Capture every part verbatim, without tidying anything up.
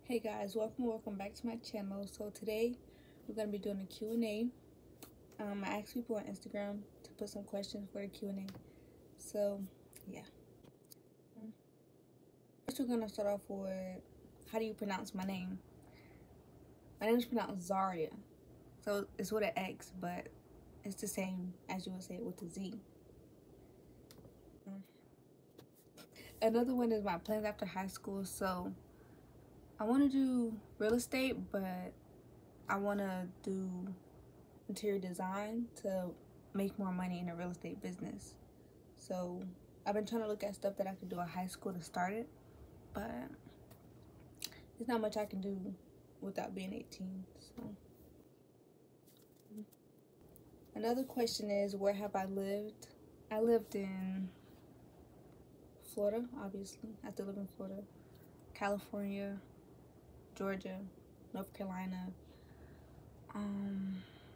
Hey guys, welcome welcome back to my channel. So today we're going to be doing a Q and A. Um, I asked people on Instagram to put some questions for the Q and A. So yeah. First we're going to start off with, how do you pronounce my name? My name is pronounced Zaria. So it's with an X, but it's the same as you would say it with a Z. Um, another one is my plans after high school. So I want to do real estate, but I want to do interior design to make more money in the real estate business. So I've been trying to look at stuff that I could do at high school to start it, but there's not much I can do without being eighteen. So another question is, where have I lived? I lived in Florida, obviously. I still live in Florida, California, Georgia, North Carolina. Um,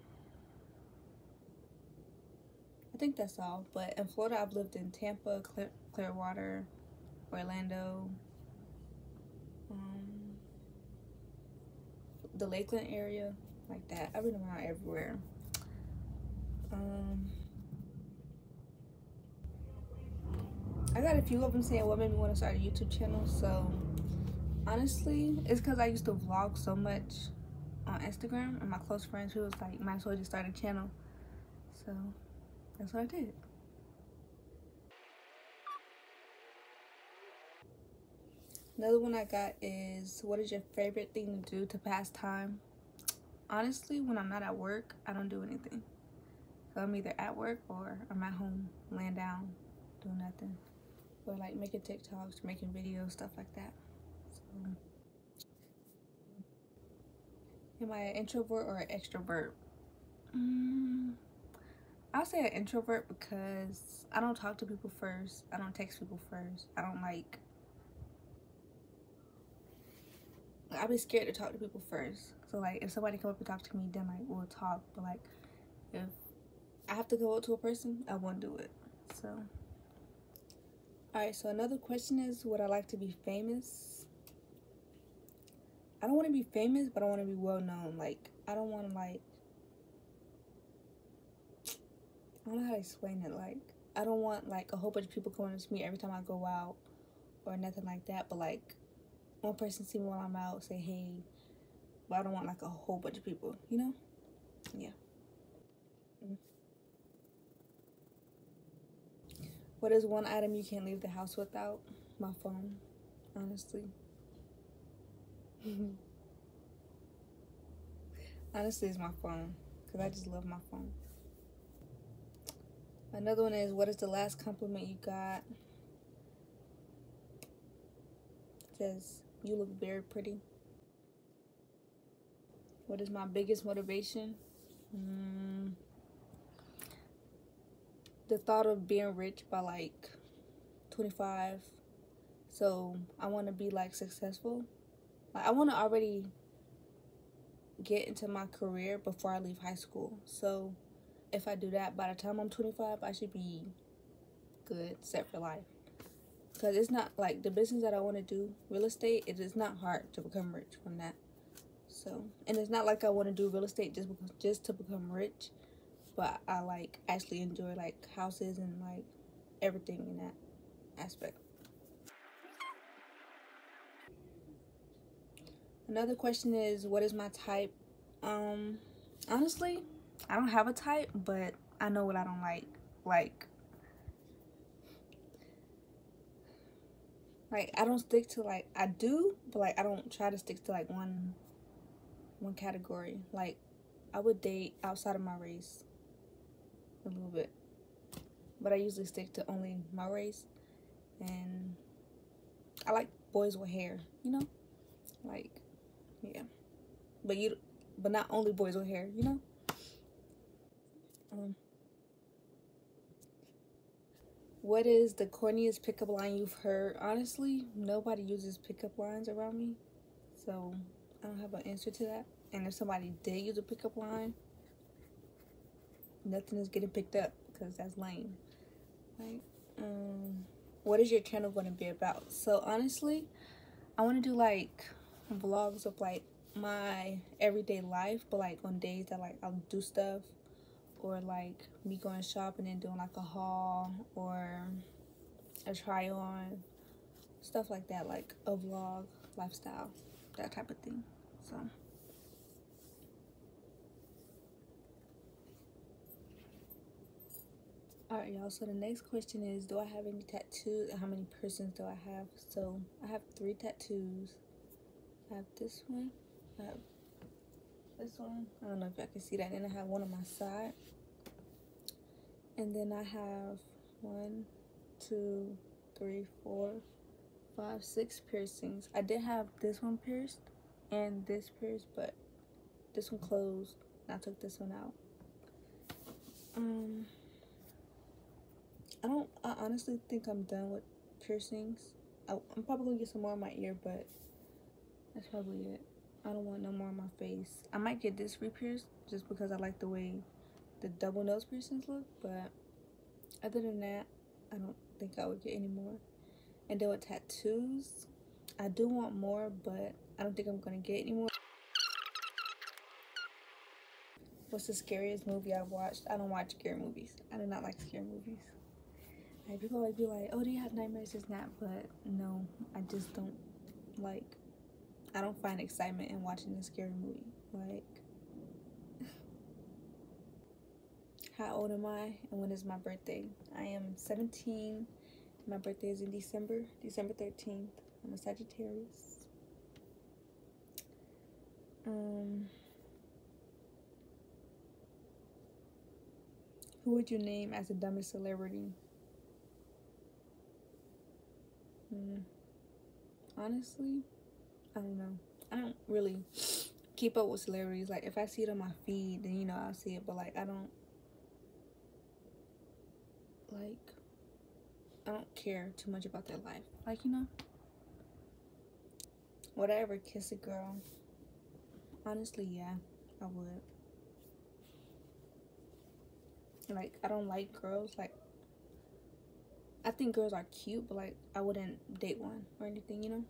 I think that's all. But in Florida, I've lived in Tampa, Clear, Clearwater, Orlando, um, the Lakeland area, like that. I've been around everywhere. Um, I got a few of them saying what made me want to start a YouTube channel. So honestly, it's because I used to vlog so much on Instagram, and my close friends who was like, might as well just start a channel. So that's what I did. Another one I got is, what is your favorite thing to do to pass time? Honestly, when I'm not at work, I don't do anything. So I'm either at work or I'm at home laying down doing nothing, or like making TikToks, making videos, stuff like that. So, am I an introvert or an extrovert? Mm, I'll say an introvert because I don't talk to people first. I don't text people first. I don't like, I'll be scared to talk to people first. So like if somebody come up and talk to me, then like we'll talk. But like if I have to go up to a person, I won't do it. So alright, so another question is, would I like to be famous? I don't want to be famous, but I want to be well known. Like I don't want to like, I don't know how to explain it. Like I don't want like a whole bunch of people coming to me every time I go out or nothing like that. But like one person see me while I'm out, say hey, but I don't want like a whole bunch of people, you know? Yeah. Mm. What is one item you can't leave the house without? My phone, honestly. Honestly, it's my phone, because I just love my phone. Another one is, what is the last compliment you got? It says, you look very pretty. What is my biggest motivation? Mm, the thought of being rich by like twenty-five. So I want to be like successful. Like I want to already get into my career before I leave high school. So if I do that, by the time I'm twenty-five, I should be good, set for life. Because it's not like the business that I want to do, real estate, it is not hard to become rich from that. So, and it's not like I want to do real estate just because, just to become rich, but I like actually enjoy like houses and like everything in that aspect. Another question is, what is my type? Um, honestly, I don't have a type, but I know what I don't like. Like, like I don't stick to like, I do, but like I don't try to stick to like one, one category. Like, I would date outside of my race a little bit, but I usually stick to only my race. And I like boys with hair, you know, like, yeah. But you, but not only boys with hair, you know. Um, what is the corniest pickup line you've heard? Honestly, nobody uses pickup lines around me, so I don't have an answer to that. And if somebody did use a pickup line, nothing is getting picked up because that's lame. Like, um, what is your channel going to be about? So honestly, I want to do like vlogs of like my everyday life, but like on days that like I'll do stuff, or like me going shopping and doing like a haul or a try on, stuff like that, like a vlog lifestyle, that type of thing. So alright, y'all, so the next question is, do I have any tattoos and how many piercings do I have? So I have three tattoos. I have this one, I have this one, I don't know if y'all can see that, and I have one on my side, and then I have one, two, three, four, five, six piercings. I did have this one pierced and this pierced, but this one closed. I took this one out. Um, I don't. I honestly think I'm done with piercings. I, I'm probably gonna get some more in my ear, but that's probably it. I don't want no more on my face. I might get this re-pierced just because I like the way the double nose piercings look, but other than that, I don't think I would get any more. And then with tattoos, I do want more, but I don't think I'm gonna get any more. What's the scariest movie I've watched? I don't watch scary movies. I do not like scary movies. Like, people always be like, oh, do you have nightmares? This and that, but no, I just don't like, I don't find excitement in watching a scary movie. Like, how old am I and when is my birthday? I am seventeen. My birthday is in December, December thirteenth. I'm a Sagittarius. Um, who would you name as the dumbest celebrity? Hmm. Honestly, I don't know. I don't really keep up with celebrities. Like, if I see it on my feed, then, you know, I'll see it. But, like, I don't, like, I don't care too much about their life. Like, you know, would I ever kiss a girl? Honestly, yeah, I would. Like, I don't like girls. Like, I think girls are cute, but, like, I wouldn't date one or anything, you know?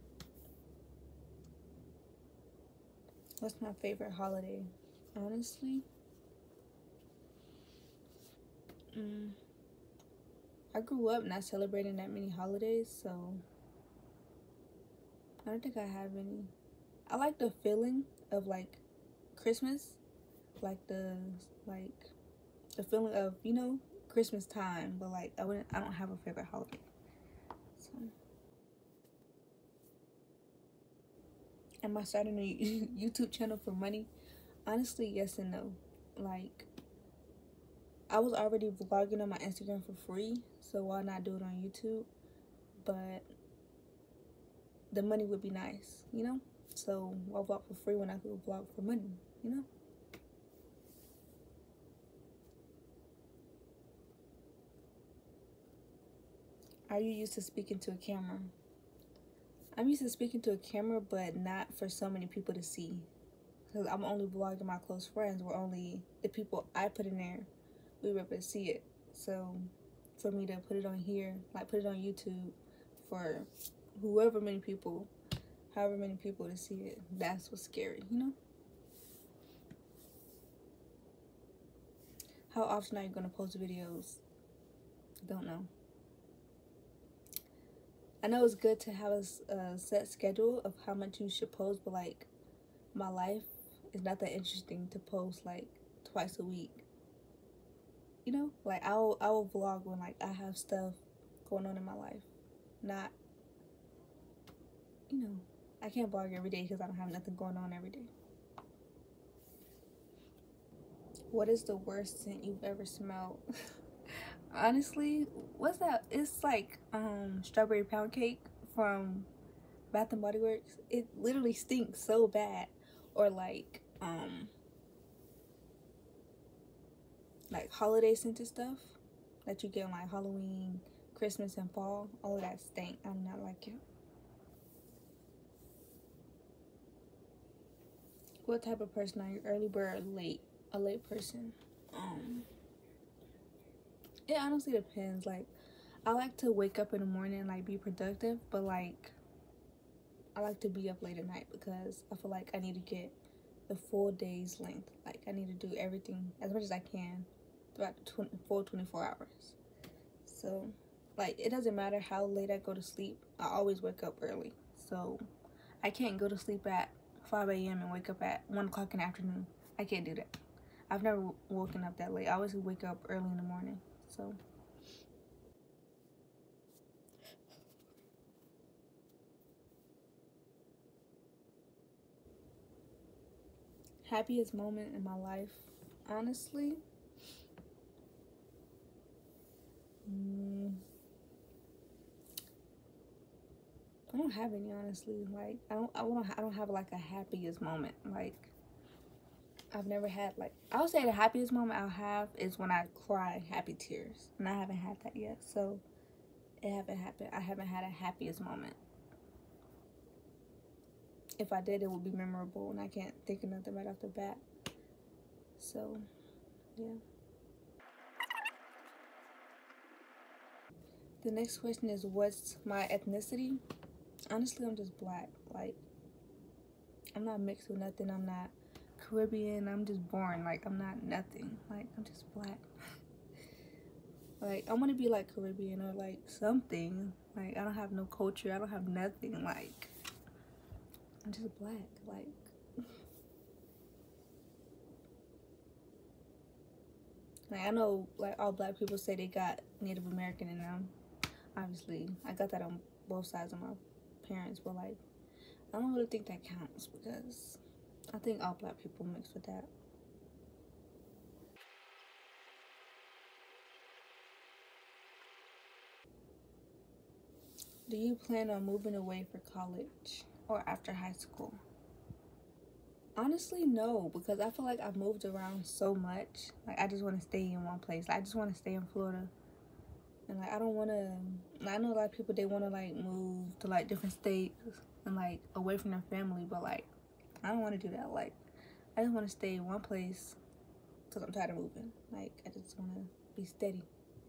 What's my favorite holiday? Honestly, mm, I grew up not celebrating that many holidays, so I don't think I have any. I like the feeling of, like, Christmas, like the, like, the feeling of, you know, Christmas time, but, like, I wouldn't, I don't have a favorite holiday. So, am I starting a YouTube channel for money? Honestly, yes and no. Like, I was already vlogging on my Instagram for free, so why not do it on YouTube? But the money would be nice, you know? So why vlog for free when I could vlog for money, you know? Are you used to speaking to a camera? I'm used to speaking to a camera, but not for so many people to see. Because I'm only vlogging my close friends. We're only the people I put in there, we were able to see it. So for me to put it on here, like put it on YouTube for whoever many people, however many people to see it, that's what's scary, you know? How often are you going to post videos? Don't know. I know it's good to have a, a set schedule of how much you should post, but like, my life is not that interesting to post like twice a week. You know, like I'll I will vlog when like I have stuff going on in my life. Not, you know, I can't vlog every day because I don't have nothing going on every day. What is the worst scent you've ever smelled? Honestly, what's that? It's like um strawberry pound cake from Bath and Body Works. It literally stinks so bad. Or like um like holiday scented stuff that you get on like Halloween, Christmas, and fall. All of that stink. I do not like it. What type of person are you? Early bird or late? A late person. Um it honestly depends. Like, I like to wake up in the morning and like be productive, but like I like to be up late at night because I feel like I need to get the full day's length. Like, I need to do everything as much as I can throughout the twenty, full twenty-four hours. So, like, it doesn't matter how late I go to sleep. I always wake up early. So, I can't go to sleep at five a m and wake up at one o'clock in the afternoon. I can't do that. I've never woken up that late. I always wake up early in the morning. So, happiest moment in my life, honestly, mm, I don't have any. Honestly, like I don't, I don't, I don't have like a happiest moment. Like I've never had like I would say the happiest moment I'll have is when I cry happy tears, and I haven't had that yet. So it haven't happened. I haven't had a happiest moment. If I did, it would be memorable, and I can't think of nothing right off the bat. So, yeah. The next question is, what's my ethnicity? Honestly, I'm just black. Like, I'm not mixed with nothing. I'm not Caribbean. I'm just born. Like, I'm not nothing. Like, I'm just black. Like, I want to be like Caribbean or like something. Like, I don't have no culture. I don't have nothing. Like, I'm just black. Like, like I know like all black people say they got Native American in them. Obviously, I got that on both sides of my parents, but like, I don't really think that counts because I think all black people mix with that. Do you plan on moving away for college or after high school? Honestly, no, because I feel like I've moved around so much. Like, I just want to stay in one place. I just want to stay in Florida. And, like, I don't want to... I know a lot of people, they want to, like, move to, like, different states and, like, away from their family. But, like, I don't want to do that. Like, I just want to stay in one place because I'm tired of moving. Like, I just want to be steady.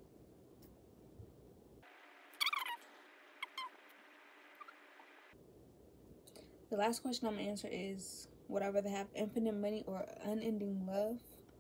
The last question I'm going to answer is, would I rather have infinite money or unending love?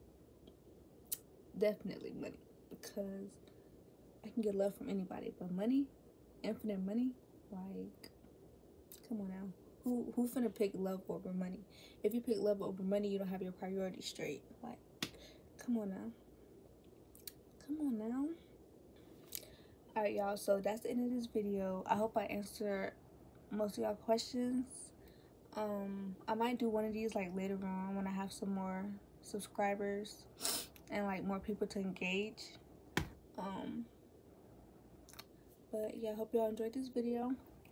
Definitely money, because I can get love from anybody. But money, infinite money, like, come on now. Who who finna pick love over money? If you pick love over money, you don't have your priorities straight. Like, come on now. Come on now. Alright, y'all. So that's the end of this video. I hope I answered most of y'all questions. Um, I might do one of these like later on when I have some more subscribers and like more people to engage. Um, but yeah, I hope y'all enjoyed this video.